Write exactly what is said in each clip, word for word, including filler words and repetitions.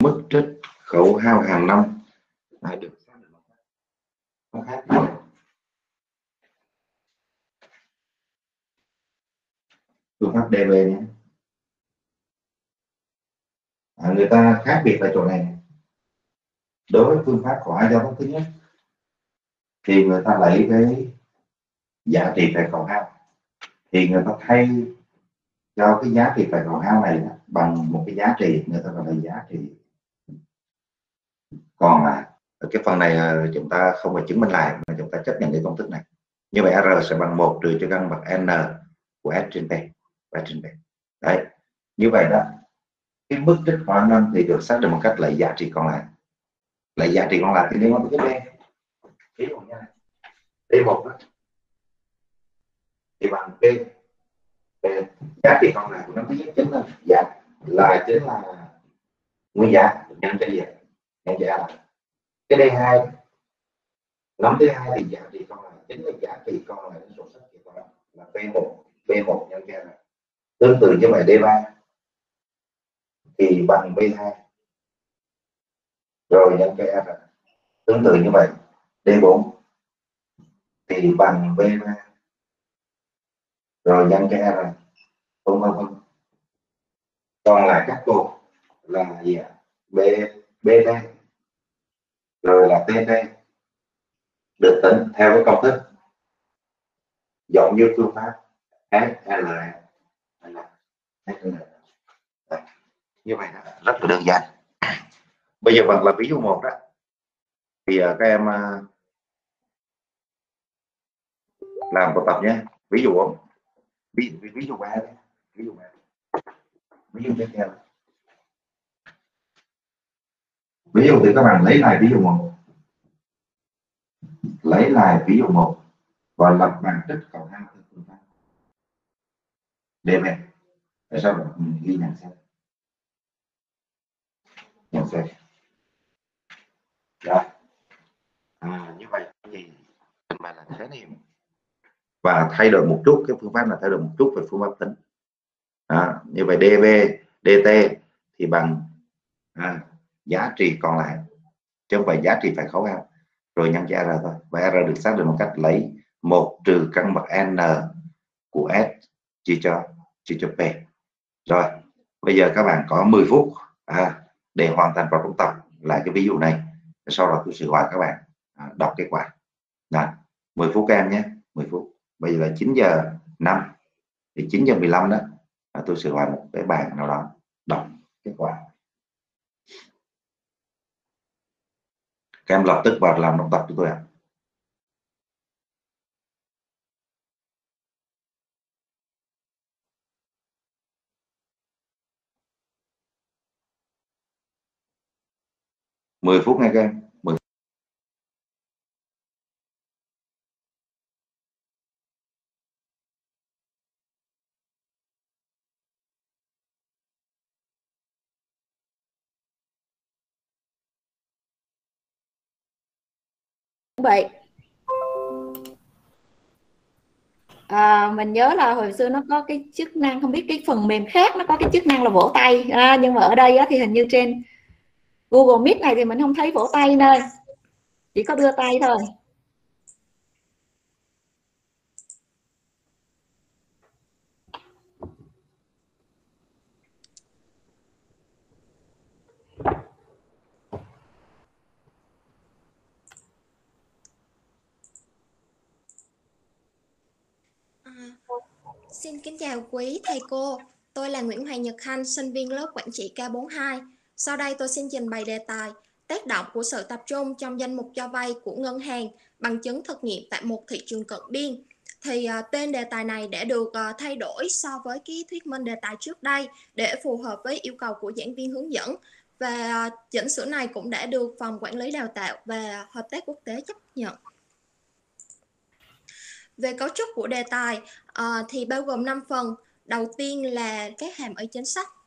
mức trích khấu hao hàng năm à, được xác định nó khác nhau. Phương pháp đê bê nhé. À, người ta khác biệt tại chỗ này. Đối với phương pháp của hai giao tốc thứ nhất thì người ta lấy cái giá trị phải khấu hao, thì người ta thay cho cái giá trị phải khấu hao này bằng một cái giá trị người ta gọi là giá trị còn lại. Ở cái phần này chúng ta không phải chứng minh lại mà chúng ta chấp nhận cái công thức này. Như vậy R sẽ bằng một trừ cho căn bậc N của S trên T. S trên T. Đấy. Như vậy đó, cái mức trích khoảng năm thì được xác định một cách lấy giá trị còn lại. Lấy giá trị còn lại thì liên quan tới cái B. Ví dụ như này. D một đó, thì bằng P. Giá trị còn lại của nó thứ nhất chính là giá là chính là nguyên giá nhân cho gì? Nhân cho A. Cái D hai, nắm thứ hai thì giá trị còn lại chính là giá trị còn lại số sách chỉ còn là P một, P một nhân cho A. Tương tự như vậy D ba thì bằng B hai rồi nhân cho A. Tương tự như vậy D bốn thì bằng B ba rồi nhân cho A. Vân vân vân. Còn lại các cột là gì ạ? B, BT rồi là tê tê được tính theo cái công thức giống như phương pháp ét lờ em. Như vậy đó, rất là đơn giản. Bây giờ bằng là ví dụ một đó thì uh, các em uh, làm bài tập nhé. Ví dụ ví, ví, ví dụ ba ví dụ ba ví dụ tiếp theo. Ví dụ thì các bạn lấy lại ví dụ một, lấy lại ví dụ một và lập bằng trích khấu hao theo phương pháp đê bê. Tại sao bạn ghi nhận xem? Nhận xem. Rồi. À, như vậy thì trình bày là thế này. Và thay đổi một chút, cái phương pháp là thay đổi một chút về phương pháp tính. À, như vậy đê bê, đê tê thì bằng à, giá trị còn lại, chứ không phải giá trị phải khấu hao, rồi nhân cho R thôi. Và R được xác định một cách lấy một trừ căn bậc N của S chia cho chia cho P. Rồi, bây giờ các bạn có mười phút à, để hoàn thành và ôn tập lại cái ví dụ này. Sau đó tôi sẽ gọi các bạn à, đọc kết quả. Rồi, mười phút các em nhé, mười phút. Bây giờ là chín giờ năm thì chín giờ mười lăm đó à, tôi sẽ gọi một cái bạn nào đó đọc kết quả. Các em lập tức vào làm động tập cho tôi ạ. À. mười phút nghe các em. mười vậy à, mình nhớ là hồi xưa nó có cái chức năng, không biết cái phần mềm khác nó có cái chức năng là vỗ tay à, nhưng mà ở đây á, thì hình như trên Google Meet này thì mình không thấy vỗ tay nơi, chỉ có đưa tay thôi. À, xin kính chào quý thầy cô, tôi là Nguyễn Hoàng Nhật Khanh, sinh viên lớp quản trị K bốn mươi hai. Sau đây tôi xin trình bày đề tài tác động của sự tập trung trong danh mục cho vay của ngân hàng, bằng chứng thực nghiệm tại một thị trường cận biên. Thì uh, tên đề tài này đã được uh, thay đổi so với cái thuyết minh đề tài trước đây để phù hợp với yêu cầu của giảng viên hướng dẫn. Và uh, chỉnh sửa này cũng đã được Phòng Quản lý Đào tạo và Hợp tác Quốc tế chấp nhận. Về cấu trúc của đề tài uh, thì bao gồm năm phần. Đầu tiên là các hàm ở chính sách.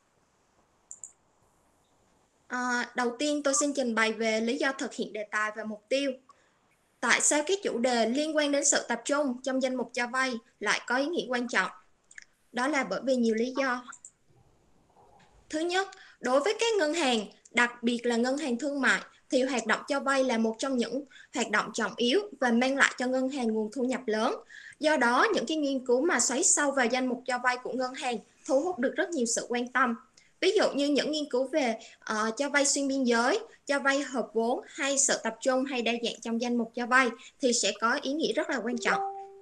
Uh, đầu tiên tôi xin trình bày về lý do thực hiện đề tài và mục tiêu. Tại sao cái chủ đề liên quan đến sự tập trung trong danh mục cho vay lại có ý nghĩa quan trọng? Đó là bởi vì nhiều lý do. Thứ nhất, đối với các ngân hàng đặc biệt là ngân hàng thương mại, thì hoạt động cho vay là một trong những hoạt động trọng yếu và mang lại cho ngân hàng nguồn thu nhập lớn. Do đó, những cái nghiên cứu mà xoáy sâu vào danh mục cho vay của ngân hàng thu hút được rất nhiều sự quan tâm. Ví dụ như những nghiên cứu về uh, cho vay xuyên biên giới, cho vay hợp vốn hay sự tập trung hay đa dạng trong danh mục cho vay thì sẽ có ý nghĩa rất là quan trọng.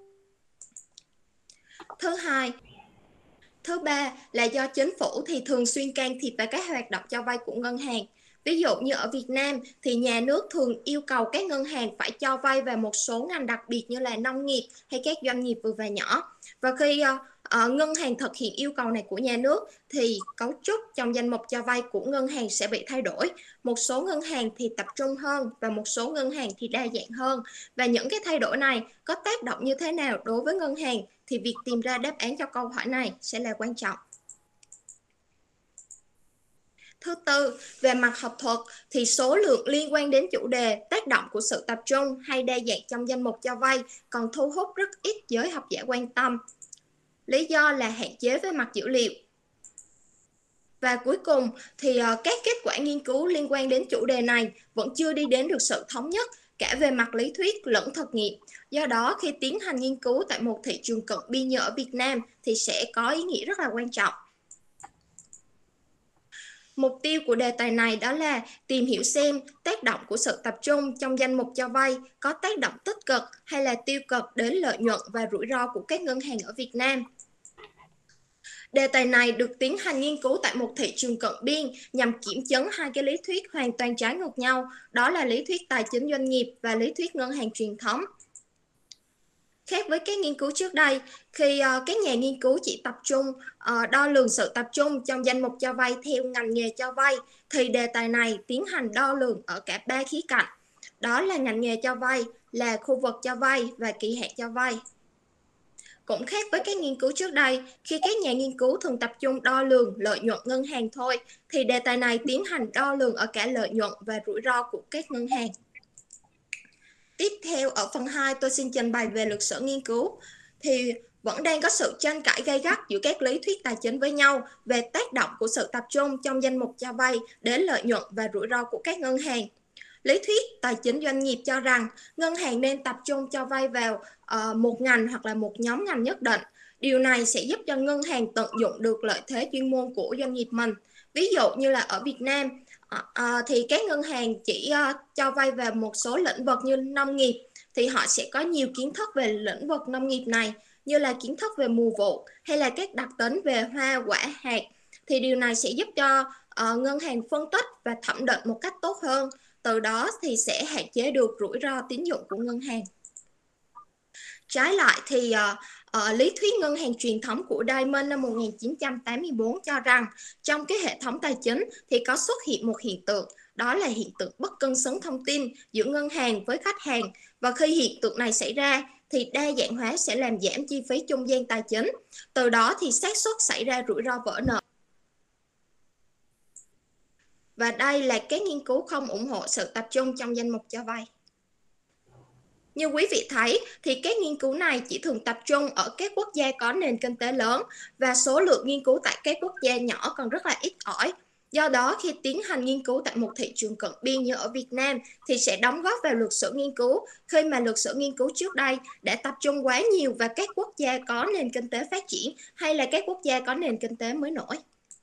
Thứ hai, thứ ba là do chính phủ thì thường xuyên can thiệp vào các hoạt động cho vay của ngân hàng. Ví dụ như ở Việt Nam thì nhà nước thường yêu cầu các ngân hàng phải cho vay vào một số ngành đặc biệt như là nông nghiệp hay các doanh nghiệp vừa và nhỏ. Và khi uh, uh, ngân hàng thực hiện yêu cầu này của nhà nước thì cấu trúc trong danh mục cho vay của ngân hàng sẽ bị thay đổi. Một số ngân hàng thì tập trung hơn và một số ngân hàng thì đa dạng hơn. Và những cái thay đổi này có tác động như thế nào đối với ngân hàng thì việc tìm ra đáp án cho câu hỏi này sẽ là quan trọng. Thứ tư, về mặt học thuật thì số lượng liên quan đến chủ đề tác động của sự tập trung hay đa dạng trong danh mục cho vay còn thu hút rất ít giới học giả quan tâm. Lý do là hạn chế về mặt dữ liệu. Và cuối cùng thì các kết quả nghiên cứu liên quan đến chủ đề này vẫn chưa đi đến được sự thống nhất cả về mặt lý thuyết lẫn thực nghiệm. Do đó khi tiến hành nghiên cứu tại một thị trường cận biên như ở Việt Nam thì sẽ có ý nghĩa rất là quan trọng. Mục tiêu của đề tài này đó là tìm hiểu xem tác động của sự tập trung trong danh mục cho vay có tác động tích cực hay là tiêu cực đến lợi nhuận và rủi ro của các ngân hàng ở Việt Nam. Đề tài này được tiến hành nghiên cứu tại một thị trường cận biên nhằm kiểm chứng hai cái lý thuyết hoàn toàn trái ngược nhau, đó là lý thuyết tài chính doanh nghiệp và lý thuyết ngân hàng truyền thống. Khác với các nghiên cứu trước đây, khi uh, các nhà nghiên cứu chỉ tập trung uh, đo lường sự tập trung trong danh mục cho vay theo ngành nghề cho vay, thì đề tài này tiến hành đo lường ở cả ba khía cạnh. Đó là ngành nghề cho vay, là khu vực cho vay và kỳ hạn cho vay. Cũng khác với các nghiên cứu trước đây, khi các nhà nghiên cứu thường tập trung đo lường lợi nhuận ngân hàng thôi, thì đề tài này tiến hành đo lường ở cả lợi nhuận và rủi ro của các ngân hàng. Tiếp theo ở phần hai tôi xin trình bày về lịch sử nghiên cứu. Thì vẫn đang có sự tranh cãi gay gắt giữa các lý thuyết tài chính với nhau về tác động của sự tập trung trong danh mục cho vay đến lợi nhuận và rủi ro của các ngân hàng. Lý thuyết tài chính doanh nghiệp cho rằng ngân hàng nên tập trung cho vay vào uh, một ngành hoặc là một nhóm ngành nhất định. Điều này sẽ giúp cho ngân hàng tận dụng được lợi thế chuyên môn của doanh nghiệp mình. Ví dụ như là ở Việt Nam uh, uh, thì các ngân hàng chỉ uh, cho vay vào một số lĩnh vực như nông nghiệp, thì họ sẽ có nhiều kiến thức về lĩnh vực nông nghiệp này, như là kiến thức về mùa vụ hay là các đặc tính về hoa quả hạt. Thì điều này sẽ giúp cho uh, ngân hàng phân tích và thẩm định một cách tốt hơn. Từ đó thì sẽ hạn chế được rủi ro tín dụng của ngân hàng. Trái lại thì uh, uh, lý thuyết ngân hàng truyền thống của Diamond năm một nghìn chín trăm tám mươi tư cho rằng trong cái hệ thống tài chính thì có xuất hiện một hiện tượng, đó là hiện tượng bất cân xứng thông tin giữa ngân hàng với khách hàng. Và khi hiện tượng này xảy ra thì đa dạng hóa sẽ làm giảm chi phí trung gian tài chính. Từ đó thì xác suất xảy ra rủi ro vỡ nợ. Và đây là các nghiên cứu không ủng hộ sự tập trung trong danh mục cho vay. Như quý vị thấy thì các nghiên cứu này chỉ thường tập trung ở các quốc gia có nền kinh tế lớn và số lượng nghiên cứu tại các quốc gia nhỏ còn rất là ít ỏi. Do đó khi tiến hành nghiên cứu tại một thị trường cận biên như ở Việt Nam thì sẽ đóng góp vào lịch sử nghiên cứu, khi mà lịch sử nghiên cứu trước đây đã tập trung quá nhiều vào các quốc gia có nền kinh tế phát triển hay là các quốc gia có nền kinh tế mới nổi.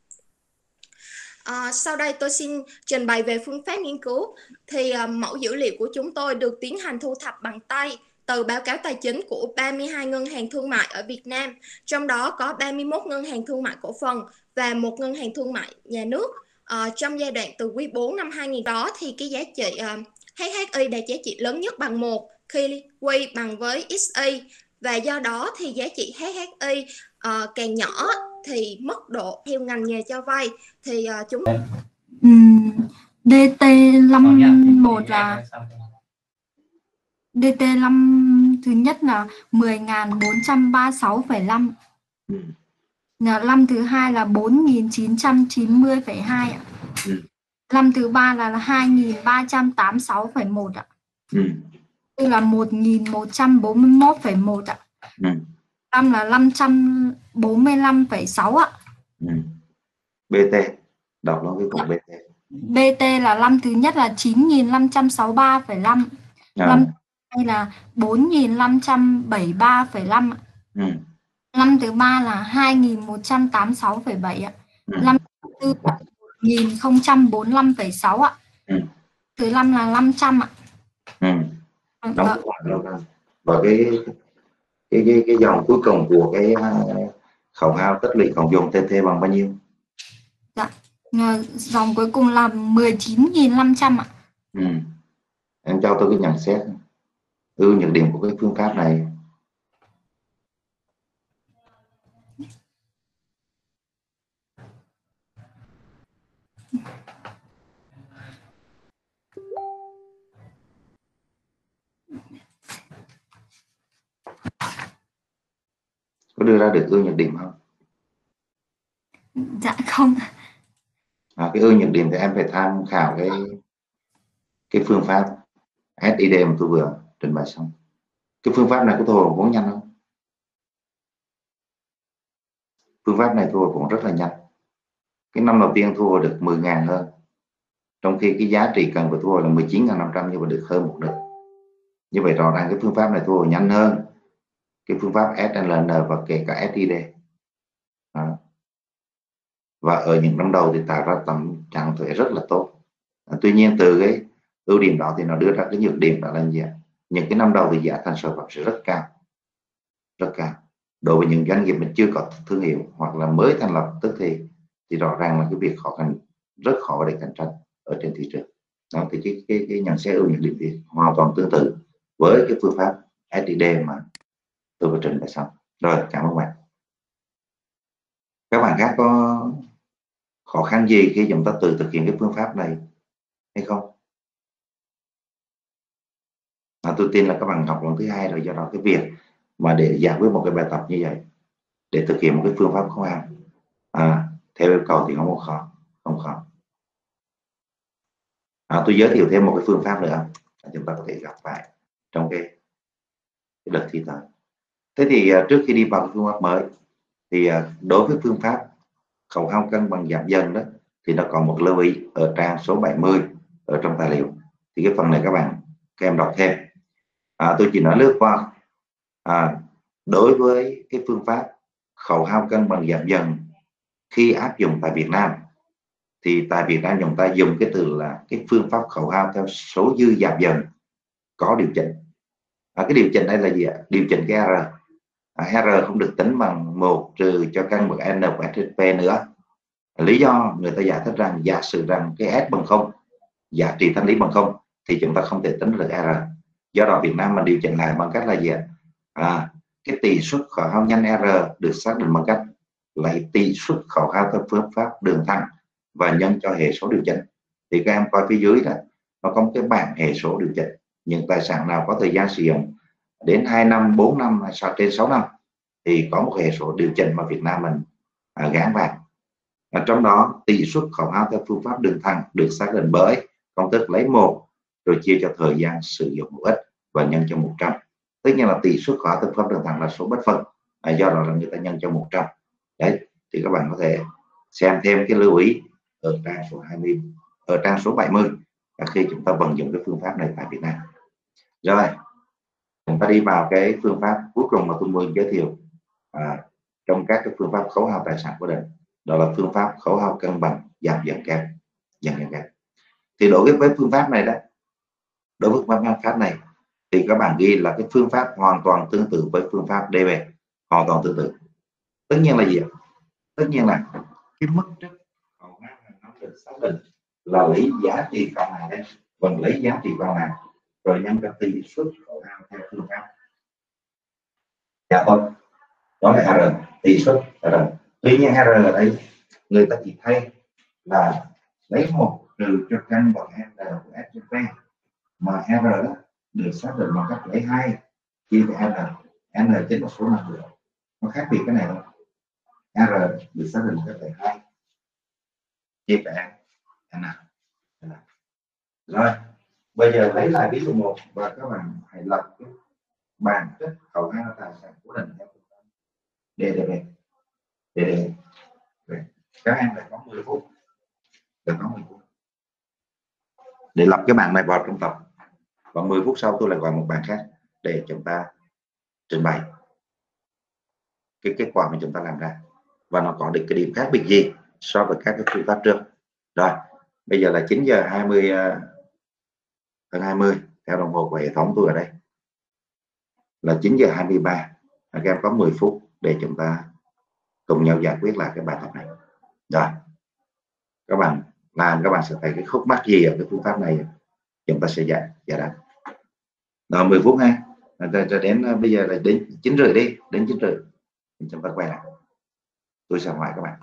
À, sau đây tôi xin trình bày về phương pháp nghiên cứu. Thì à, mẫu dữ liệu của chúng tôi được tiến hành thu thập bằng tay từ báo cáo tài chính của ba mươi hai ngân hàng thương mại ở Việt Nam, trong đó có ba mươi mốt ngân hàng thương mại cổ phần và một ngân hàng thương mại nhà nước. À, trong giai đoạn từ quý bốn năm hai nghìn đó thì cái giá trị à, hát hát i đạt giá trị lớn nhất bằng một khi Q bằng với ích i, và do đó thì giá trị hát hát i à, càng nhỏ thì mức độ theo ngành nghề cho vay thì uh, chúng uhm, đê tê năm một là đê tê năm thứ nhất là mười nghìn bốn trăm ba mươi sáu phẩy năm, năm thứ hai là bốn nghìn chín trăm chín mươi phẩy hai ạ, năm thứ ba là hai nghìn ba trăm tám mươi sáu phẩy một ạ, tức là một nghìn một trăm bốn mươi mốt phẩy một ạ, năm là năm trăm bốn mươi lăm phẩy sáu ạ. bê tê, đọc nó cái cục bê tê. bê tê là năm thứ nhất là chín nghìn năm trăm sáu mươi ba phẩy năm, À. năm thứ hai là bốn nghìn năm trăm bảy mươi ba phẩy năm ạ. Ừ. Năm thứ ba là hai nghìn một trăm tám mươi sáu phẩy bảy ạ. Ừ. Năm thứ tư là một nghìn không trăm bốn mươi lăm phẩy sáu ạ. Ừ. Thứ năm là năm trăm ạ. Ừ. Vâng, Đóng vâng. lâu năm. Và cái cái cái cái dòng cuối cùng của cái uh, khẩu hao tích lũy cộng dồn tê tê bằng bao nhiêu? Dạ. Ờ, dòng cuối cùng là mười chín nghìn năm trăm ạ. Ừ. Em cho tôi cái nhận xét ưu nhược điểm của cái phương pháp này. Có đưa ra được ưu nhược điểm không? Dạ không. À, cái ưu nhược điểm thì em phải tham khảo cái cái phương pháp ét i đê mà tôi vừa trình bày xong. Cái phương pháp này có thu hồi vốn nhanh không? Phương pháp này thu hồi vốn rất là nhanh. Cái năm đầu tiên thu hồi được mười ngàn hơn, trong khi cái giá trị cần phải thu hồi là mười chín nghìn năm trăm, nhưng mà được hơn một nửa. Như vậy rõ ràng cái phương pháp này thu hồi nhanh hơn cái phương pháp ét lờ en và kể cả ét i đê. Đó. Và ở những năm đầu thì tạo ra tầm trạng thuế rất là tốt. À, tuy nhiên từ cái ưu điểm đó thì nó đưa ra cái nhược điểm đó là gì ạ? Những cái năm đầu thì giá thành sản phẩm sẽ rất cao, rất cao. Đối với những doanh nghiệp mình chưa có thương hiệu hoặc là mới thành lập tức thì thì rõ ràng là cái việc khó khăn, rất khó để cạnh tranh ở trên thị trường. Đó thì cái cái, cái nhận xét ưu nhược điểm thì hoàn toàn tương tự với cái phương pháp ét i đê mà tôi vừa trình bày xong. Rồi, cảm ơn bạn. Các bạn khác có khó khăn gì khi chúng ta tự thực hiện cái phương pháp này hay không? À, tôi tin là các bạn học lần thứ hai rồi, do đó cái việc mà để giải quyết một cái bài tập như vậy, để thực hiện một cái phương pháp khẩu hao à, theo yêu cầu thì không có khó, không khó. À, tôi giới thiệu thêm một cái phương pháp nữa chúng ta có thể gặp phải trong cái, cái đợt thi tới. Thế thì uh, trước khi đi vào cái phương pháp mới thì uh, đối với phương pháp khẩu hao cân bằng giảm dần đó thì nó còn một lưu ý ở trang số bảy mươi ở trong tài liệu. Thì cái phần này các bạn các em đọc thêm. À, tôi chỉ nói lướt qua. À, đối với cái phương pháp khẩu hao cân bằng giảm dần khi áp dụng tại Việt Nam thì tại Việt Nam chúng ta dùng cái từ là cái phương pháp khẩu hao theo số dư giảm dần có điều chỉnh. À, cái điều chỉnh đây là gì ạ? Điều chỉnh cái R. À, R không được tính bằng một trừ cho căn bậc N của S trên P nữa. Lý do người ta giải thích rằng giả sử rằng cái S bằng không, giá trị thanh lý bằng không, thì chúng ta không thể tính được R. Do đó Việt Nam mình điều chỉnh lại bằng cách là gì ạ? À, cái tỷ suất khẩu hao nhanh R được xác định bằng cách lấy tỷ suất khẩu hao theo phương pháp đường thẳng và nhân cho hệ số điều chỉnh. Thì các em coi phía dưới đó, nó có một cái bảng hệ số điều chỉnh. Những tài sản nào có thời gian sử dụng đến hai năm, bốn năm hay sau trên sáu năm thì có một hệ số điều chỉnh mà Việt Nam mình à, gán vào. Ở trong đó tỷ suất khẩu hao theo phương pháp đường thẳng được xác định bởi công thức lấy một rồi chia cho thời gian sử dụng một ít và nhân cho một trăm. Tất nhiên là tỷ suất khẩu hao theo phương pháp đường thẳng là số bất phân, à, do đó là người ta nhân cho một trăm. Đấy, thì các bạn có thể xem thêm cái lưu ý ở trang số hai mươi, ở trang số bảy mươi khi chúng ta vận dụng cái phương pháp này tại Việt Nam. Rồi, chúng ta đi vào cái phương pháp cuối cùng mà tôi muốn giới thiệu à, trong các cái phương pháp khấu hao tài sản cố định, đó là phương pháp khấu hao cân bằng giảm dần kép, dần dần kép. Thì đối với phương pháp này đó, đối với phương pháp này thì các bạn ghi là cái phương pháp hoàn toàn tương tự với phương pháp đê bê, hoàn toàn tương tự. Tất nhiên là gì ạ? Tất nhiên là cái mức trích khấu hao nó được xác định là lấy giá trị còn lại đây, còn lấy giá trị còn lại rồi nhân cái tỷ suất khấu hao theo phương pháp. Dạ thôi, đó là R, tỷ suất R. Tuy nhiên R ở đây người ta chỉ thay là lấy một trừ cho căn bậc N của S trên P, mà R đó được xác định bằng cách lấy hai chia với N, N trên một số năng lượng. Nó khác biệt cái này thôi. R được xác định cách lấy hai chia với N. Rồi, bây giờ lấy lại ví dụ một và các bạn hãy lập cái bảng trích khẩu hao tài sản cố định theo đê đê bê. Để các em lại có mười phút, được có mười phút. để lập cái bạn này vào trong tập, và mười phút sau tôi lại gọi một bạn khác để chúng ta trình bày cái kết quả mà chúng ta làm ra, và nó có được cái điểm khác biệt gì so với các cái phương pháp trước. Rồi bây giờ là chín giờ hai mươi hơn hai mươi theo đồng hồ của hệ thống tôi ở đây là chín giờ hai mươi ba. Các em có mười phút để chúng ta cùng nhau giải quyết lại cái bài tập này. Rồi các bạn làm, các bạn sẽ thấy cái khúc mắc gì ở cái phương pháp này chúng ta sẽ giải giải đáp. Rồi mười phút ha, rồi đến bây giờ là đến chín rưỡi đi, đến chín rưỡi chúng ta quay lại, tôi sẽ hỏi các bạn.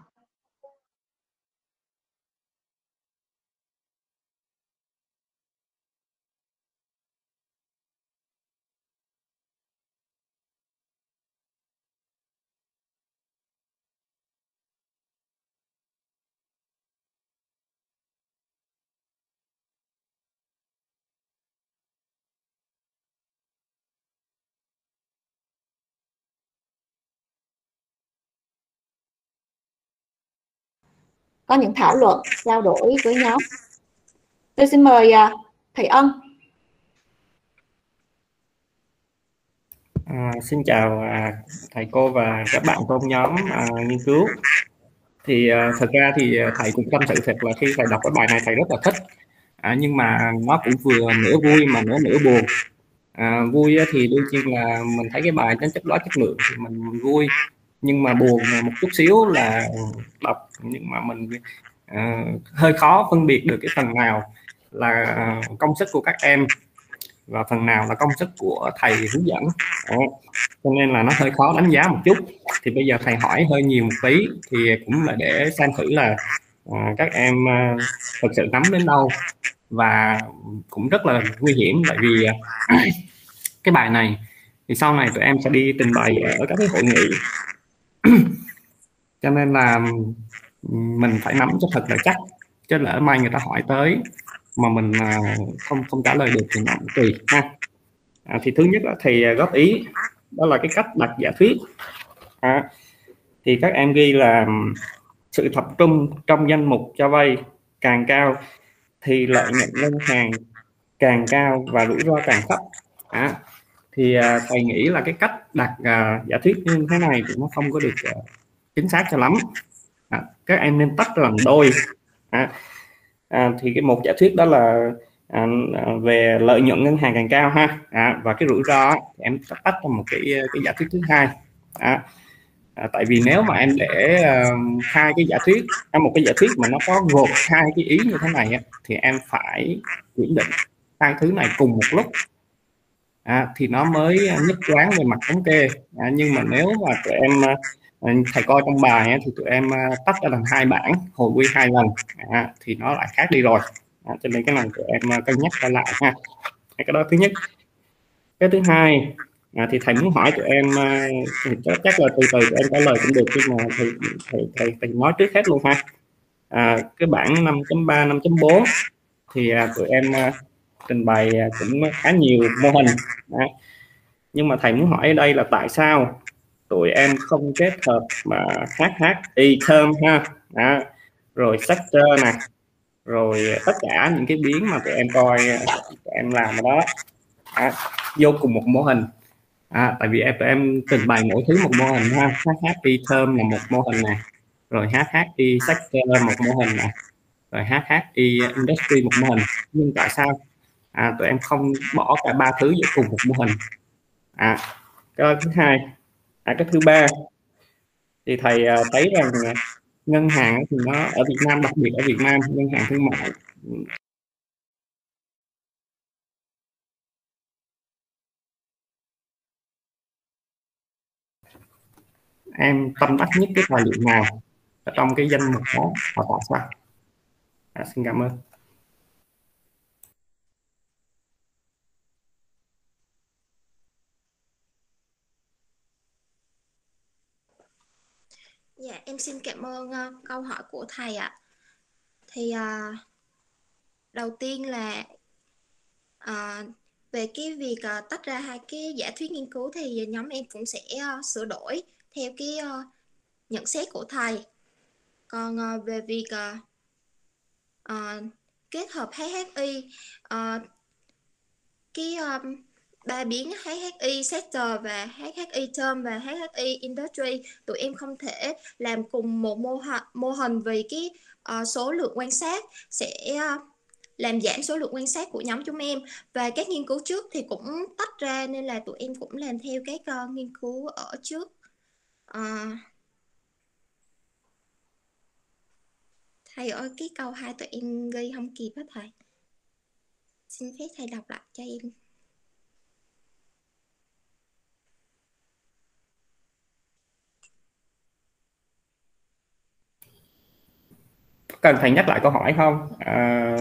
Có những thảo luận trao đổi với nhóm. Tôi xin mời uh, thầy Ân. À, xin chào à, thầy cô và các bạn trong nhóm à, nghiên cứu. Thì à, thật ra thì thầy cũng tâm sự thật là khi thầy đọc cái bài này thầy rất là thích, à, nhưng mà nó cũng vừa nửa vui mà nửa nửa buồn. À, vui thì đương nhiên là mình thấy cái bài tính chất đó chất lượng thì mình vui, nhưng mà buồn một chút xíu là đọc nhưng mà mình à, hơi khó phân biệt được cái phần nào là công sức của các em và phần nào là công sức của thầy hướng dẫn. Đó. Cho nên là nó hơi khó đánh giá một chút. Thì bây giờ thầy hỏi hơi nhiều một tí thì cũng là để xem thử là uh, các em uh, thực sự nắm đến đâu, và cũng rất là nguy hiểm tại vì uh, cái bài này thì sau này tụi em sẽ đi trình bày ở các cái hội nghị cho nên là mình phải nắm cho thật là chắc, chứ lỡ mai người ta hỏi tới mà mình uh, không không trả lời được thì nó cũng tùy ha. À, thì thứ nhất là thầy góp ý đó là cái cách đặt giả thuyết. À, thì các em ghi là sự tập trung trong danh mục cho vay càng cao thì lợi nhuận ngân hàng càng cao và rủi ro càng thấp. À, thì à, thầy nghĩ là cái cách đặt à, giả thuyết như thế này thì nó không có được à, chính xác cho lắm. À, các em nên tách làm đôi. À, à, thì cái một giả thuyết đó là À, về lợi nhuận ngân hàng càng cao ha, à, và cái rủi ro thì em tách ra một cái cái giả thuyết thứ hai. À, à, tại vì nếu mà em để uh, hai cái giả thuyết, à, một cái giả thuyết mà nó có gộp hai cái ý như thế này á, thì em phải quyết định hai thứ này cùng một lúc, à, thì nó mới nhất quán về mặt thống kê. À, nhưng mà nếu mà tụi em uh, thầy coi trong bài á, thì tụi em uh, tách ra thành hai bảng hồi quy hai lần, à, thì nó lại khác đi rồi. À, cho nên cái này tụi em cân nhắc trở lại ha. Cái đó thứ nhất. Cái thứ hai à, thì thầy muốn hỏi tụi em thì chắc là từ từ tụi em trả lời cũng được, nhưng mà thầy, thầy, thầy, thầy nói trước hết luôn ha. À, cái bảng năm chấm ba, năm chấm bốn thì à, tụi em à, trình bày à, cũng khá nhiều mô hình. À, nhưng mà thầy muốn hỏi ở đây là tại sao tụi em không kết hợp mà hát hát i term ha, à, rồi sector nè, rồi tất cả những cái biến mà tụi em coi tụi em làm ở đó, à, vô cùng một mô hình. À, tại vì em tụi em trình bày mỗi thứ một mô hình ha. hát hát i term là một mô hình này, rồi hát hát i sector một mô hình này, rồi hát hát i industry một mô hình. Nhưng tại sao à, tụi em không bỏ cả ba thứ vô cùng một mô hình? À, cái thứ hai. À, cái thứ ba thì thầy uh, thấy rằng uh, ngân hàng thì nó ở Việt Nam, đặc biệt ở Việt Nam, ngân hàng thương mại em tâm đắc nhất cái tài liệu nào ở trong cái danh mục đó và tại sao? À, xin cảm ơn. Dạ, em xin cảm ơn uh, câu hỏi của thầy ạ. Thì uh, đầu tiên là uh, về cái việc uh, tách ra hai cái giả thuyết nghiên cứu thì nhóm em cũng sẽ uh, sửa đổi theo cái uh, nhận xét của thầy. Còn uh, về việc uh, uh, kết hợp hát hát i, uh, cái um, ba biến hát hát i sector và hát hát i term và hát hát i industry, tụi em không thể làm cùng một mô, mô hình vì cái uh, số lượng quan sát sẽ uh, làm giảm số lượng quan sát của nhóm chúng em, và các nghiên cứu trước thì cũng tách ra nên là tụi em cũng làm theo các uh, nghiên cứu ở trước. Uh, thầy ơi, cái câu hai tụi em ghi không kịp á thầy, xin phép thầy đọc lại cho em. Cần thầy nhắc lại câu hỏi không? À...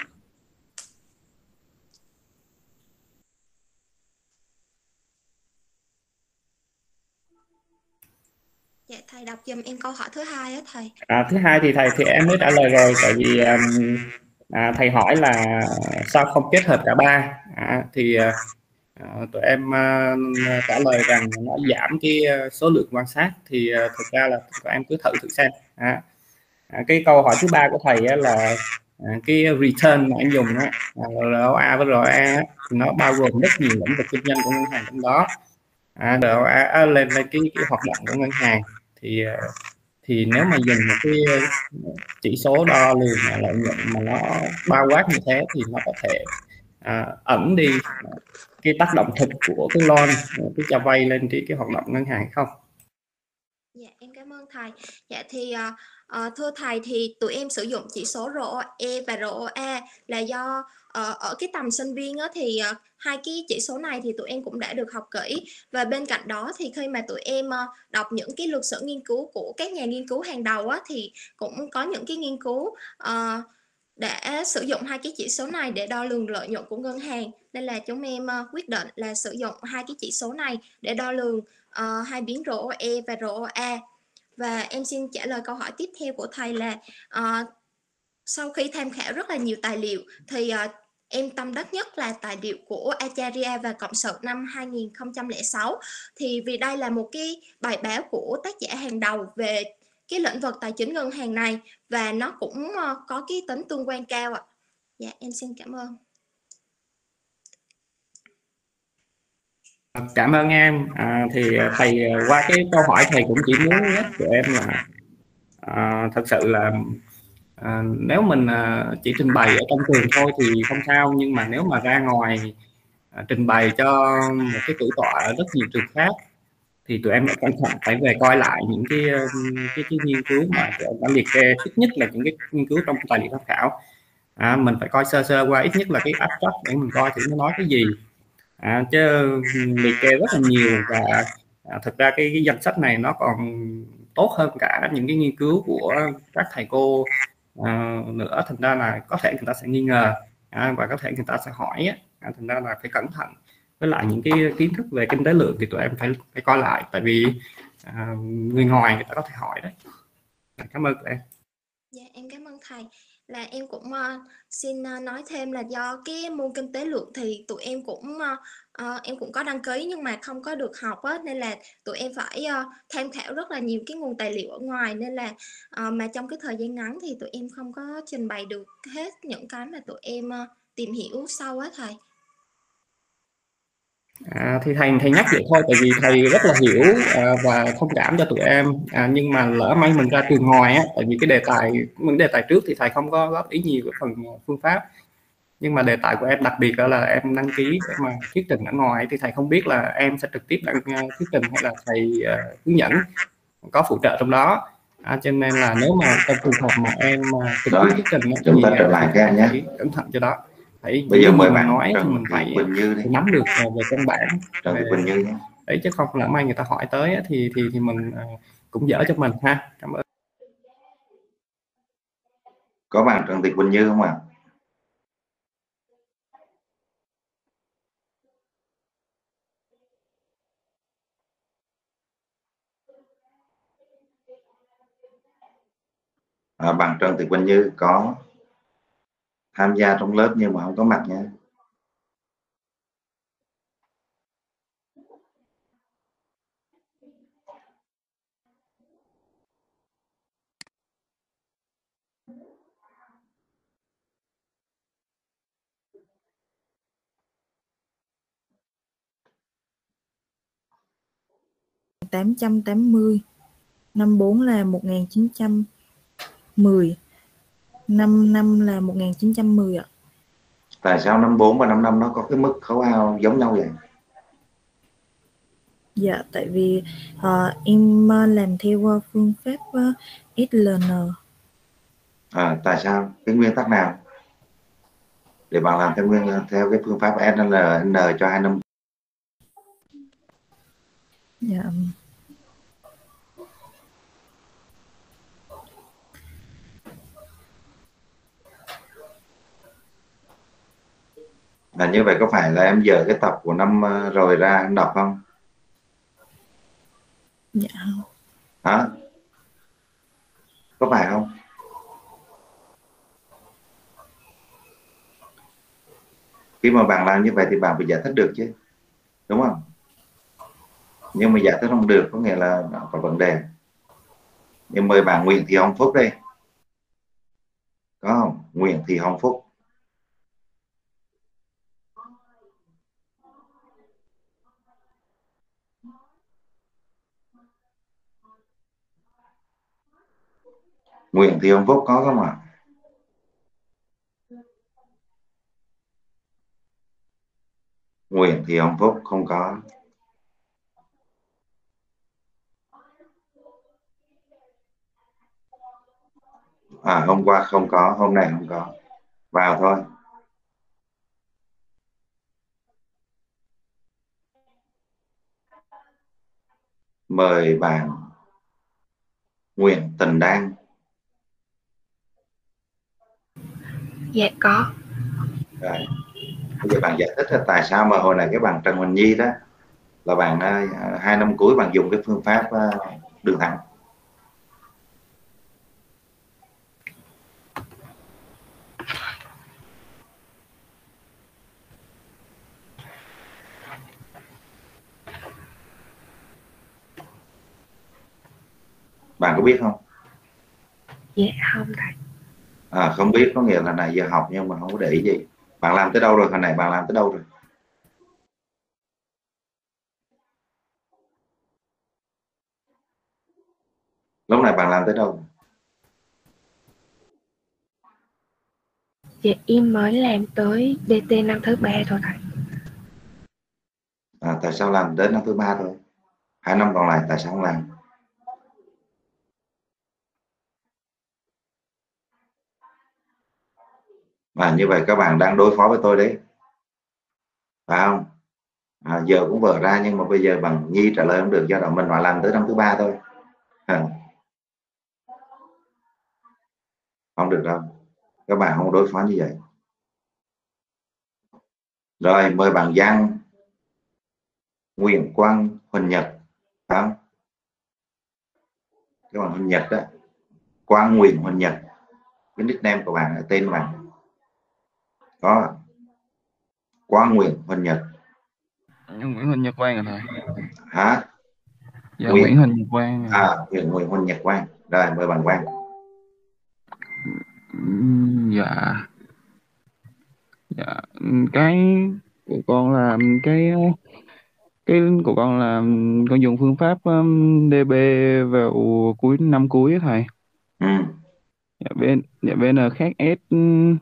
Dạ thầy đọc giùm em câu hỏi thứ hai á thầy. À, thứ hai thì thầy thì em mới trả lời rồi, tại vì um, à, thầy hỏi là sao không kết hợp cả ba, à, thì à, tụi em à, trả lời rằng nó giảm cái số lượng quan sát, thì à, thực ra là tụi em cứ thử thử xem. À, à, cái câu hỏi thứ ba của thầy á, là à, cái return mà anh dùng á, rờ o a với rờ o a nó bao gồm rất nhiều lĩnh vực kinh doanh của ngân hàng trong đó. à, rờ o a lên lên cái, cái hoạt động của ngân hàng, thì thì nếu mà dùng một cái chỉ số đo lường lợi nhuận mà nó bao quát như thế thì nó có thể à, ẩn đi cái tác động thực của cái loan, cái cho vay lên cái, cái hoạt động ngân hàng không? Dạ em cảm ơn thầy. Dạ thì uh, thưa thầy, thì tụi em sử dụng chỉ số rờ o e và rờ o a là do uh, ở cái tầm sinh viên á, thì uh, hai cái chỉ số này thì tụi em cũng đã được học kỹ, và bên cạnh đó thì khi mà tụi em uh, đọc những cái lược sử nghiên cứu của các nhà nghiên cứu hàng đầu á, thì cũng có những cái nghiên cứu uh, đã sử dụng hai cái chỉ số này để đo lường lợi nhuận của ngân hàng, nên là chúng em uh, quyết định là sử dụng hai cái chỉ số này để đo lường uh, hai biến rờ o e và rờ o a. Và em xin trả lời câu hỏi tiếp theo của thầy là uh, sau khi tham khảo rất là nhiều tài liệu thì uh, em tâm đắc nhất là tài liệu của Acharya và Cộng sự năm hai nghìn không trăm lẻ sáu, thì vì đây là một cái bài báo của tác giả hàng đầu về cái lĩnh vực tài chính ngân hàng này, và nó cũng uh, có cái tính tương quan cao ạ. Dạ em xin cảm ơn. Cảm ơn em. À, thì thầy qua cái câu hỏi thầy cũng chỉ muốn nhắc tụi em là à, thật sự là à, nếu mình à, chỉ trình bày ở trong trường thôi thì không sao, nhưng mà nếu mà ra ngoài à, trình bày cho một cái tử tọa ở rất nhiều trường khác thì tụi em phải cẩn thận, phải về coi lại những cái cái, cái nghiên cứu mà tụi em đã liệt kê, ít nhất là những cái nghiên cứu trong tài liệu tham khảo. À, mình phải coi sơ sơ qua ít nhất là cái abstract để mình coi thử nó nói cái gì. À, chứ liệt kê rất là nhiều, và à, thực ra cái, cái danh sách này nó còn tốt hơn cả những cái nghiên cứu của các thầy cô à, nữa, thành ra là có thể người ta sẽ nghi ngờ, à, và có thể người ta sẽ hỏi, à, thành ra là phải cẩn thận với lại những cái kiến thức về kinh tế lượng thì tụi em phải phải coi lại, tại vì à, người ngoài người ta có thể hỏi đấy. Cảm ơn tụi em. Dạ em cảm ơn thầy. Là em cũng uh, xin uh, nói thêm là do cái môn kinh tế lượng thì tụi em cũng uh, uh, em cũng có đăng ký nhưng mà không có được học á, nên là tụi em phải uh, tham khảo rất là nhiều cái nguồn tài liệu ở ngoài, nên là uh, mà trong cái thời gian ngắn thì tụi em không có trình bày được hết những cái mà tụi em uh, tìm hiểu sâu á thầy. À, thì thầy thầy nhắc vậy thôi, tại vì thầy rất là hiểu à, và thông cảm cho tụi em, à, nhưng mà lỡ may mình ra trường ngoài á, tại vì cái đề tài những đề tài trước thì thầy không có góp ý nhiều về phần phương pháp, nhưng mà đề tài của em đặc biệt là em đăng ký để mà thuyết trình ở ngoài, thì thầy không biết là em sẽ trực tiếp đăng thuyết trình hay là thầy uh, hướng dẫn có phụ trợ trong đó, à, cho nên là nếu mà trong trường hợp mà em trực tiếp thuyết trình chúng ta trở lại các nhé, cẩn thận cho đó. Phải bây giờ mời mình bạn nói Trần thì mình phải, phải nắm được về căn bản Trần Thị Quỳnh Như nhé. Đấy, chứ không lỡ may người ta hỏi tới thì thì thì mình cũng dở cho mình ha. Cảm ơn. Có bạn Trần Thị Quỳnh Như không ạ? À, bạn Trần Thị Quỳnh Như có tham gia trong lớp nhưng mà không có mặt nha. tám trăm tám mươi. Năm bốn là một nghìn chín trăm mười. Năm năm là một nghìn chín trăm mười ạ. Tại sao năm bốn và năm năm nó có cái mức khấu hao giống nhau vậy? Dạ, tại vì uh, em uh, làm theo uh, phương pháp uh, ét lờ en. À, tại sao? Cái nguyên tắc nào để bạn làm theo nguyên theo cái phương pháp ét lờ en cho hai năm? Dạ. Là như vậy có phải là em dở cái tập của năm rồi ra em đọc không? Dạ không. Hả? Có phải không? Khi mà bạn làm như vậy thì bạn phải giải thích được chứ, đúng không? Nhưng mà giải thích không được có nghĩa là có vấn đề. Nhưng mời bạn Nguyễn Thị Hồng Phúc đây, có không? Nguyễn Thị Hồng Phúc. Nguyễn Thị Hồng Phúc có không ạ? Nguyễn Thị Hồng Phúc không có. À, hôm qua không có, hôm nay không có. Vào thôi. Mời bạn Nguyễn Tình Đan. Dạ có. Rồi. Bây giờ bạn giải thích là tại sao mà hồi này cái bạn Trần Huỳnh Nhi đó là bạn uh, hai năm cuối bạn dùng cái phương pháp uh, đường thẳng. Bạn có biết không? Dạ không thầy. À, không biết có nghĩa là này giờ học nhưng mà không có để ý gì. Bạn làm tới đâu rồi? Hồi này bạn làm tới đâu rồi? Lúc này bạn làm tới đâu? Dạ em mới làm tới đê tê năm thứ ba thôi thầy. À, tại sao làm đến năm thứ ba thôi? Hai năm còn lại tại sao không làm? À, như vậy các bạn đang đối phó với tôi đấy, phải không? À, giờ cũng vỡ ra nhưng mà bây giờ bằng Nhi trả lời không được, do đó mình phải làm tới năm thứ ba thôi. À, không được đâu, các bạn không đối phó như vậy. Rồi mời bạn Giang Nguyễn Quang Huỳnh Nhật, phải không? Các bạn Huỳnh Nhật đó, Quang Nguyễn Huỳnh Nhật, cái nickname của bạn, tên của bạn có Quang Nguyễn Huỳnh Nhật. Nguyễn Huỳnh Nhật Quang rồi thầy. Hả? Dạ Nguyễn, Nguyễn Huỳnh Nhật Quang. À, Nguyễn Nguyễn Huỳnh Nhật Quang. Rồi mời bạn Quang. Dạ. Dạ cái của con là cái cái của con là con dùng phương pháp um, đê bê vào cuối năm cuối á thầy. Ừ. Dạ bên dạ bên là khác S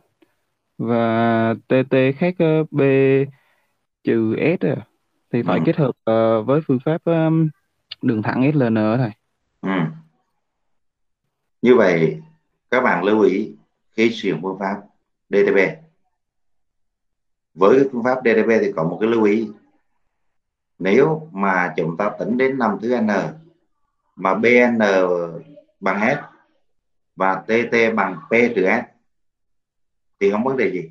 và tê tê khác uh, B trừ S à. Thì phải Ừ. kết hợp uh, với phương pháp um, đường thẳng ét lờ en á thầy. Ừ. Như vậy các bạn lưu ý khi sử dụng phương pháp đê tê bê. Với phương pháp đê tê bê thì có một cái lưu ý. Nếu mà chúng ta tính đến năm thứ n mà bê en bằng S và tê tê bằng P trừ S thì không vấn đề gì.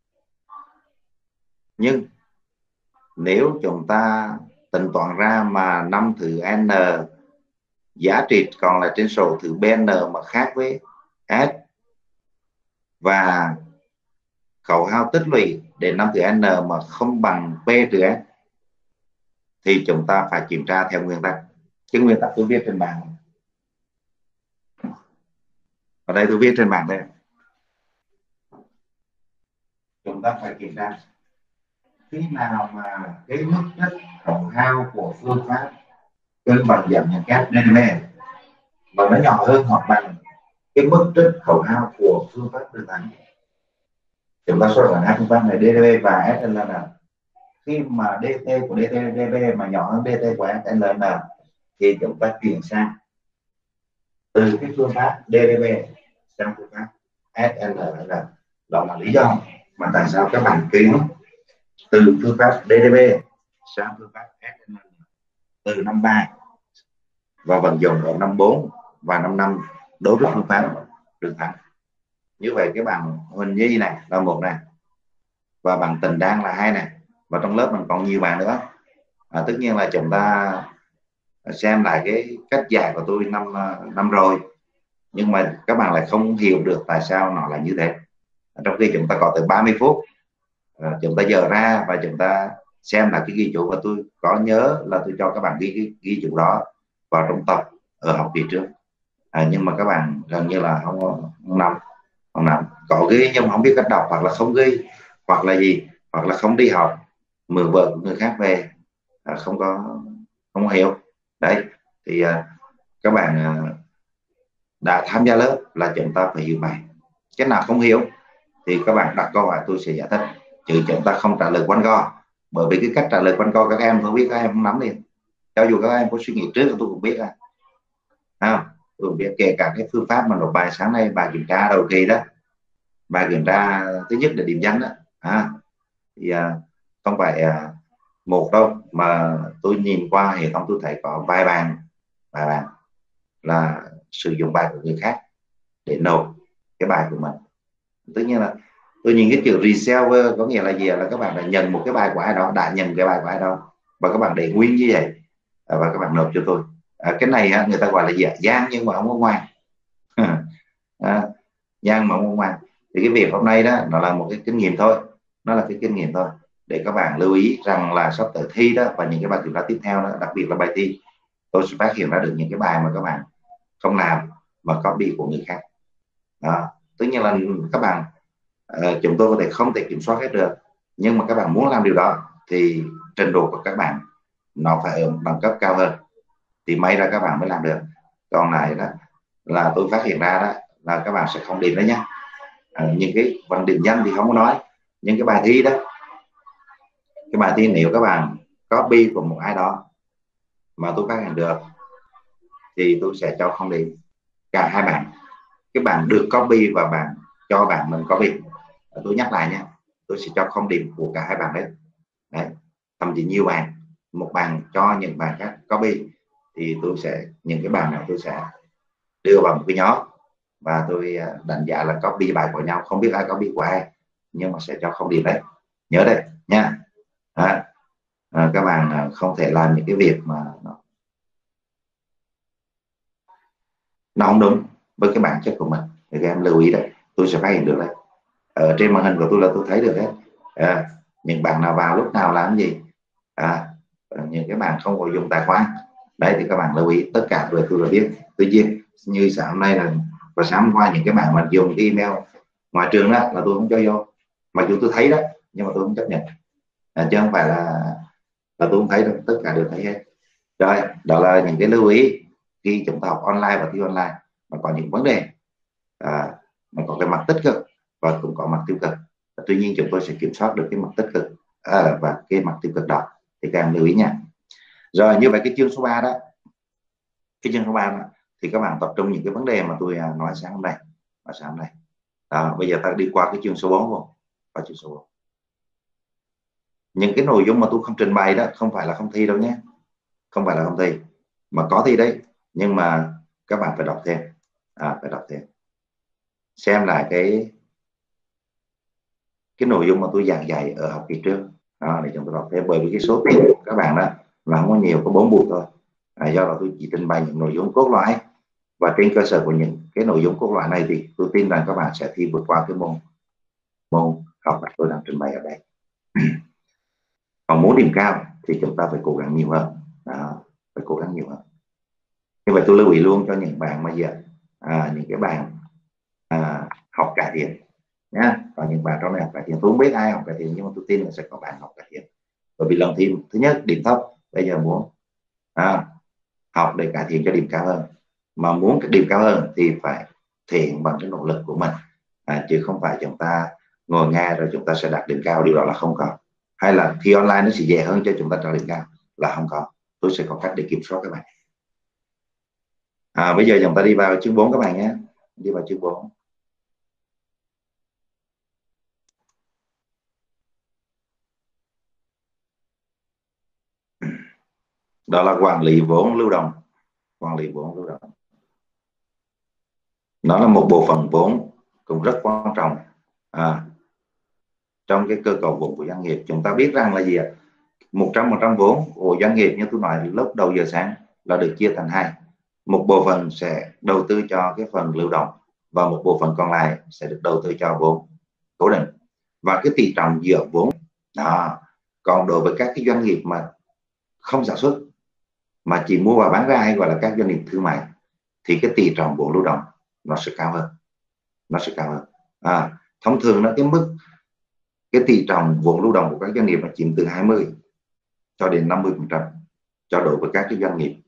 Nhưng nếu chúng ta tính toán ra mà năm thứ n giá trị còn là trên sổ thứ bê en mà khác với S và khẩu hao tích lũy đến năm thứ n mà không bằng P trừ S thì chúng ta phải kiểm tra theo nguyên tắc. Cái nguyên tắc tôi viết trên bảng. Ở đây tôi viết trên bảng đây. Chúng ta phải kiểm tra khi nào mà cái mức đất khẩu hao của phương pháp cân bằng giảm nhận kép đê đê bê và nó nhỏ hơn hoặc bằng cái mức trích khấu hao của phương pháp đơn thắng. Chúng ta so sánh hai phương pháp này đê đê bê và ét lờ en. Khi mà đê tê của đê tê đê bê mà nhỏ hơn đê tê của ét lờ en thì chúng ta chuyển sang từ cái phương pháp đê đê bê sang phương pháp ét lờ en. Đó là lý do mà tại sao các bạn chuyển từ phương pháp đê đê bê sang phương pháp ét lờ en từ năm ba và vận dụng ở năm bốn và năm năm đối với phương pháp đường thẳng. Như vậy cái bằng Huỳnh Nhi này là một này, và bằng Tình Đang là hai này, và trong lớp mình còn nhiều bạn nữa. À, tất nhiên là chúng ta xem lại cái cách dạy của tôi năm năm rồi, nhưng mà các bạn lại không hiểu được tại sao nó là như thế. Trong khi chúng ta có từ ba mươi phút, à, chúng ta dở ra và chúng ta xem lại cái ghi chú, và tôi có nhớ là tôi cho các bạn ghi ghi, ghi chú đó vào trong tập ở học kỳ trước. À, nhưng mà các bạn gần như là không không nắm không nắm có ghi nhưng mà không biết cách đọc, hoặc là không ghi, hoặc là gì, hoặc là không đi học, mượn vợ của người khác về, à, không có không hiểu. Đấy thì à, các bạn à, đã tham gia lớp là chúng ta phải hiểu bài. Cái nào không hiểu thì các bạn đặt câu hỏi tôi sẽ giải thích, chứ chúng ta không trả lời quanh co, bởi vì cái cách trả lời quanh co các em không biết, các em không nắm liền. Cho dù các em có suy nghĩ trước tôi cũng biết à, à tôi biết, kể cả cái phương pháp mà nộp bài sáng nay, bài kiểm tra đầu kỳ đó, bài kiểm tra thứ nhất là điểm danh đó, à, thì à, không phải à, một đâu, mà tôi nhìn qua hệ thống tôi thấy có vài bạn vài bạn là sử dụng bài của người khác để nộp cái bài của mình. Tất nhiên là tôi nhìn cái chữ reseller có nghĩa là gì, là các bạn đã nhận một cái bài của ai đó, đã nhận cái bài của ai đó và các bạn để nguyên như vậy, và các bạn nộp cho tôi. À, cái này á, người ta gọi là gì? Gian nhưng mà không có ngoan. À, gian mà không có ngoan. Thì cái việc hôm nay đó nó là một cái kinh nghiệm thôi, nó là cái kinh nghiệm thôi để các bạn lưu ý rằng là sắp tới thi đó và những cái bài kiểm tra tiếp theo đó, đặc biệt là bài thi, tôi sẽ phát hiện ra được những cái bài mà các bạn không làm mà copy của người khác. Đó. Tất nhiên là các bạn uh, chúng tôi có thể không thể kiểm soát hết được, nhưng mà các bạn muốn làm điều đó thì trình độ của các bạn nó phải ở bằng cấp cao hơn thì may ra các bạn mới làm được. Còn này đó là tôi phát hiện ra đó là các bạn sẽ không điểm đấy nhé. À, những cái bằng điểm danh thì không có nói, những cái bài thi đó, cái bài thi nếu các bạn copy của một ai đó mà tôi phát hiện được thì tôi sẽ cho không điểm cả hai bạn. Cái bạn được copy và bạn cho bạn mình copy, tôi nhắc lại nha, tôi sẽ cho không điểm của cả hai bạn đấy. Đấy, thậm chí nhiều bạn, một bạn cho những bạn khác copy thì tôi sẽ, những cái bạn nào tôi sẽ đưa vào một cái nhóm và tôi đánh giá là copy bài của nhau, không biết ai copy của ai, nhưng mà sẽ cho không điểm đấy, nhớ đây nha. À, à, các bạn không thể làm những cái việc mà nó, nó không đúng với cái bản chất của mình, thì các em lưu ý đấy, tôi sẽ phát hiện được đấy. Ở trên màn hình của tôi là tôi thấy được đấy. À, những bạn nào vào lúc nào làm gì, à, những cái bạn không có dùng tài khoản đấy thì các bạn lưu ý, tất cả về tôi là biết. Tuy nhiên như sáng hôm nay là và sáng hôm qua những cái bạn mà dùng cái email ngoài trường đó là tôi không cho vô, mặc dù tôi thấy đó nhưng mà tôi không chấp nhận, à, chứ không phải là là tôi không thấy đâu, tất cả đều thấy hết. Rồi đó là những cái lưu ý khi chúng ta học online và thi online mà có những vấn đề, à, mà có cái mặt tích cực và cũng có mặt tiêu cực. Tuy nhiên chúng tôi sẽ kiểm soát được cái mặt tích cực à, và cái mặt tiêu cực đó thì các em lưu ý nha. Rồi như vậy cái chương số ba đó, cái chương số ba đó, thì các bạn tập trung những cái vấn đề mà tôi nói sáng hôm nay và sáng hôm nay. À, bây giờ ta đi qua cái chương số bốn luôn. Qua chương số bốn. Những cái nội dung mà tôi không trình bày đó không phải là không thi đâu nhé, không phải là không thi, mà có thi đấy, nhưng mà các bạn phải đọc thêm, à, phải đọc thêm, xem lại cái cái nội dung mà tôi giảng dạy ở học kỳ trước đó, để chúng ta đọc thêm, bởi vì cái số tiền của các bạn đó là không có nhiều, có bốn buổi thôi. À, do đó tôi chỉ trình bày những nội dung cốt lõi, và trên cơ sở của những cái nội dung cốt lõi này thì tôi tin rằng các bạn sẽ thi vượt qua cái môn môn học mà tôi đang trình bày ở đây. Còn muốn điểm cao thì chúng ta phải cố gắng nhiều hơn, đó, phải cố gắng nhiều hơn. Như vậy tôi lưu ý luôn cho những bạn mà giờ à, những cái bạn à, học cải thiện nhá. Còn những bạn trong này học cải thiện, tôi không biết ai học cải thiện, nhưng mà tôi tin là sẽ có bạn học cải thiện, bởi vì lần thi thứ nhất điểm thấp, bây giờ muốn à, học để cải thiện cho điểm cao hơn, mà muốn cái điểm cao hơn thì phải thể hiện bằng cái nỗ lực của mình, à, chứ không phải chúng ta ngồi nghe rồi chúng ta sẽ đạt điểm cao, điều đó là không có. Hay là thi online nó sẽ dễ hơn cho chúng ta đạt điểm cao, là không có. Tôi sẽ có cách để kiểm soát các bạn. À, bây giờ chúng ta đi vào chương bốn các bạn nhé, đi vào chương bốn. Đó là quản lý vốn lưu động. Quản lý vốn lưu động nó là một bộ phận vốn cũng rất quan trọng à, trong cái cơ cấu vốn của doanh nghiệp. Chúng ta biết rằng là gì ạ? một trăm phần trăm vốn của doanh nghiệp như tôi nói lúc đầu giờ sáng là được chia thành hai. Một bộ phận sẽ đầu tư cho cái phần lưu động và một bộ phận còn lại sẽ được đầu tư cho vốn cố định. Và cái tỷ trọng giữa vốn đó. Còn đối với các cái doanh nghiệp mà không sản xuất mà chỉ mua và bán ra, hay gọi là các doanh nghiệp thương mại, thì cái tỷ trọng vốn lưu động nó sẽ cao hơn, nó sẽ cao hơn. À, thông thường nó cái mức cái tỷ trọng vốn lưu động của các doanh nghiệp là chiếm từ hai mươi cho đến năm mươi phần trăm cho đối với các cái doanh nghiệp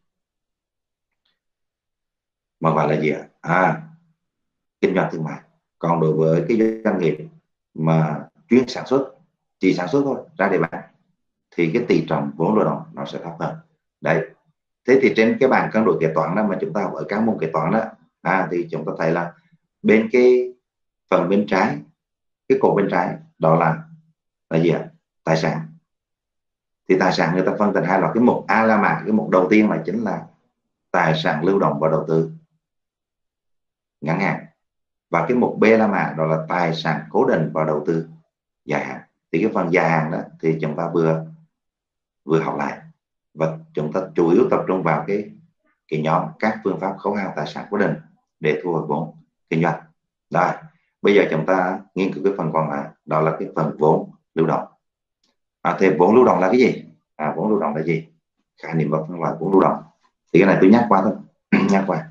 mà gọi là gì ạ? À, kinh doanh thương mại. Còn đối với cái doanh nghiệp mà chuyên sản xuất, chỉ sản xuất thôi, ra để bán, thì cái tỷ trọng vốn lưu động nó sẽ thấp hơn. Đấy. Thế thì trên cái bảng cân đối kế toán đó mà chúng ta học ở các môn kế toán đó, à, thì chúng ta thấy là bên cái phần bên trái, cái cột bên trái đó là là gì ạ? Tài sản. Thì tài sản người ta phân thành hai loại. Cái mục A la mã, cái mục đầu tiên là chính là tài sản lưu động và đầu tư ngắn hạn, và cái mục B la mã đó là tài sản cố định và đầu tư dài hạn. Thì cái phần dài hạn đó thì chúng ta vừa vừa học lại, và chúng ta chủ yếu tập trung vào cái cái nhóm các phương pháp khấu hao tài sản cố định để thu hồi vốn kinh doanh. Rồi bây giờ chúng ta nghiên cứu cái phần còn lại, đó là cái phần vốn lưu động. À, thì vốn lưu động là cái gì? À, vốn lưu động là gì? Khái niệm và phân loại vốn lưu động thì cái này tôi nhắc qua thôi. Nhắc qua.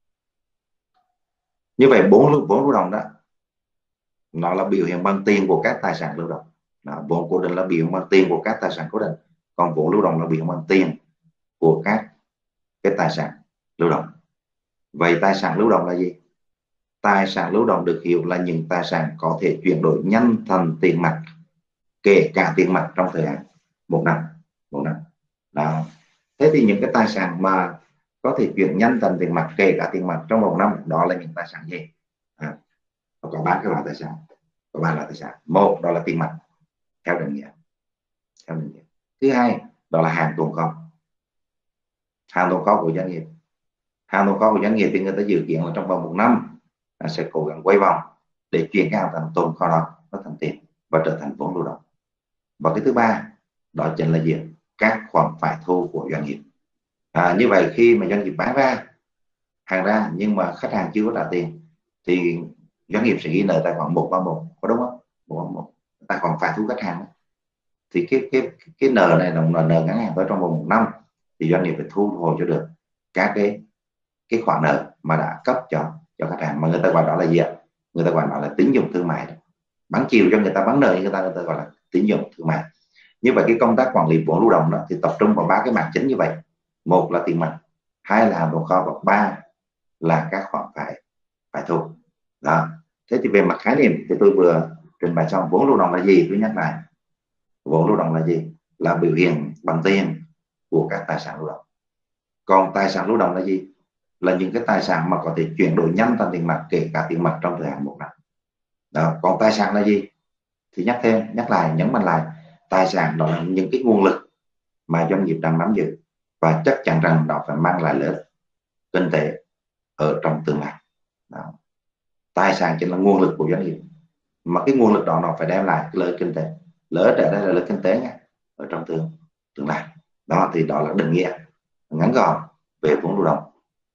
Như vậy vốn lưu vốn lưu động đó nó là biểu hiện bằng tiền của các tài sản lưu động. Đó, vốn cố định là biểu hiện bằng tiền của các tài sản cố định, còn vốn lưu động là biểu hiện bằng tiền của các cái tài sản lưu động. Vậy tài sản lưu động là gì? Tài sản lưu động được hiểu là những tài sản có thể chuyển đổi nhanh thành tiền mặt, kể cả tiền mặt trong thời hạn một năm. Một năm. Đó. Thế thì những cái tài sản mà có thể chuyển nhanh thành tiền mặt, kể cả tiền mặt trong một năm, đó là những tài sản gì? À, có ba cái loại tài sản. Có ba loại tài sản. Một đó là tiền mặt theo định nghĩa. Theo định nghĩa. Thứ hai đó là hàng tồn kho. Hàng tồn kho của doanh nghiệp. Hàng tồn kho của doanh nghiệp thì người ta dự kiến là trong vòng một năm sẽ cố gắng quay vòng để chuyển cái hàng thành tồn kho đó nó thành tiền và trở thành vốn lưu động. Và cái thứ ba đó chính là gì? Các khoản phải thu của doanh nghiệp. À, như vậy khi mà doanh nghiệp bán ra hàng ra nhưng mà khách hàng chưa có trả tiền thì doanh nghiệp sẽ ghi nợ tài khoản một ba một, có đúng không? một ba một, tài khoản phải thu khách hàng. Thì cái cái cái nợ này là nợ nợ ngắn hạn tới trong vòng một năm, thì doanh nghiệp phải thu hồi cho được các cái cái khoản nợ mà đã cấp cho cho khách hàng, mà người ta gọi đó là gì ạ? Người ta gọi đó là tín dụng thương mại. Bán chiều cho người ta bán nợ, người ta người ta gọi là tín dụng thương mại. Như vậy cái công tác quản lý vốn lưu động đó thì tập trung vào ba cái mảng chính như vậy. Một là tiền mặt, hai là hàng tồn kho, và ba là các khoản phải phải thu. Đó. Thế thì về mặt khái niệm thì tôi vừa trình bày xong. Vốn lưu động là gì? Tôi nhắc lại. Vốn lưu động là gì? Là biểu hiện bằng tiền của các tài sản lưu động. Còn tài sản lưu động là gì? Là những cái tài sản mà có thể chuyển đổi nhanh thành tiền mặt, kể cả tiền mặt trong thời hạn một năm. Đó. Còn tài sản là gì? Thì nhắc thêm, nhắc lại, nhấn mạnh lại, tài sản đó là những cái nguồn lực mà doanh nghiệp đang nắm giữ và chắc chắn rằng nó phải mang lại lợi ích kinh tế ở trong tương lai. Đó. Tài sản chính là nguồn lực của doanh nghiệp, mà cái nguồn lực đó nó phải đem lại lợi ích kinh tế. Lợi ích ở đây là lợi ích kinh tế nha, ở trong tương tương lai. Đó thì đó là định nghĩa ngắn gọn về vốn lưu động.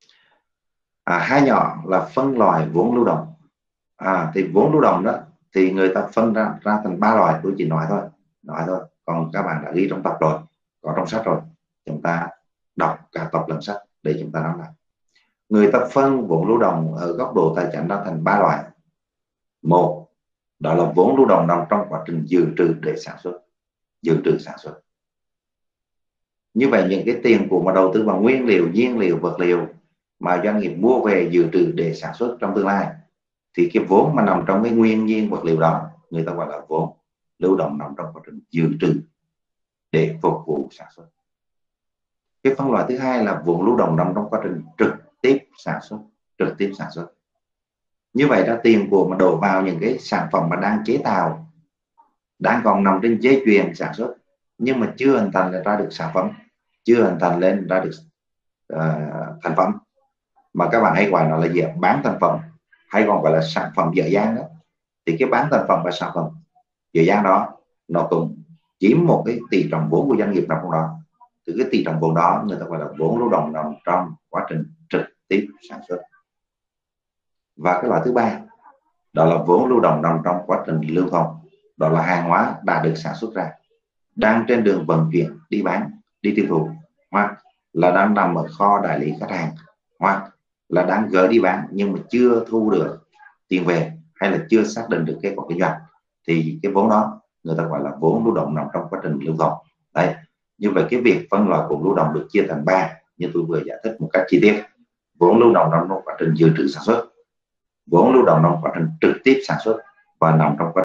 À, hai nhỏ là phân loại vốn lưu động. À, thì vốn lưu động đó thì người ta phân ra, ra thành ba loại. Tôi chỉ nói thôi, nói thôi. Còn các bạn đã ghi trong tập rồi, có trong sách rồi, chúng ta đọc cả tập lẫn sách để chúng ta nắm lại. Người ta phân vốn lưu động ở góc độ tài chính ra thành ba loại. Một đó là vốn lưu động nằm trong quá trình dự trữ để sản xuất, dự trữ sản xuất. Như vậy những cái tiền của mà đầu tư vào nguyên liệu, nhiên liệu, vật liệu mà doanh nghiệp mua về dự trữ để sản xuất trong tương lai, thì cái vốn mà nằm trong cái nguyên nhiên vật liệu đó người ta gọi là vốn lưu động nằm trong quá trình dự trữ để phục vụ sản xuất. Cái phân loại thứ hai là vốn lưu động nằm trong quá trình trực tiếp sản xuất, trực tiếp sản xuất. Như vậy là tiền của mà đổ vào những cái sản phẩm mà đang chế tạo, đang còn nằm trên dây chuyền sản xuất nhưng mà chưa hình thành ra được sản phẩm, chưa hình thành lên ra được uh, thành phẩm, mà các bạn hay gọi nó là gì? Bán thành phẩm, hay còn gọi là sản phẩm dở dang đó. Thì cái bán thành phẩm và sản phẩm dở dang đó nó cũng chiếm một cái tỷ trọng vốn của doanh nghiệp nằm trong đó. Từ cái tỷ trọng vốn đó người ta gọi là vốn lưu động nằm trong quá trình trực tiếp sản xuất. Và cái loại thứ ba đó là vốn lưu động nằm trong quá trình lưu thông, đó là hàng hóa đã được sản xuất ra, đang trên đường vận chuyển đi bán, đi tiêu thụ, hoặc là đang nằm ở kho đại lý khách hàng, hoặc là đang gửi đi bán nhưng mà chưa thu được tiền về, hay là chưa xác định được kết quả kinh doanh, thì cái vốn đó người ta gọi là vốn lưu động nằm trong quá trình lưu thông. Đấy, như vậy cái việc phân loại vốn lưu động được chia thành ba như tôi vừa giải thích một cách chi tiết. Vốn lưu động nằm trong quá trình dự trữ sản xuất, vốn lưu động trong quá trình trực tiếp sản xuất, và nằm trong quá